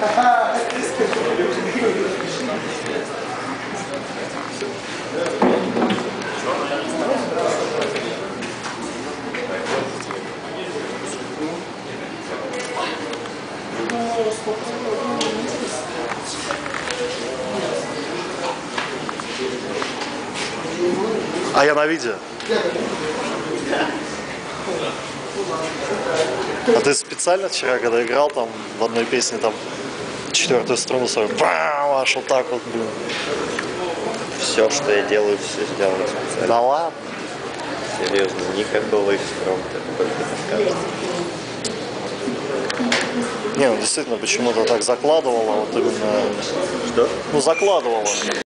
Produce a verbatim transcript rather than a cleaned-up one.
А я на видео. А ты специально вчера, когда играл там в одной песне, там четвертую струну свою, бам, аж вот так вот, блин. Все, что я делаю, все сделано специально. Да ладно? Серьезно, никакого экспромта, только это кажется. Не, ну действительно, почему-то так закладывало, вот именно. Что? Ну, закладывало.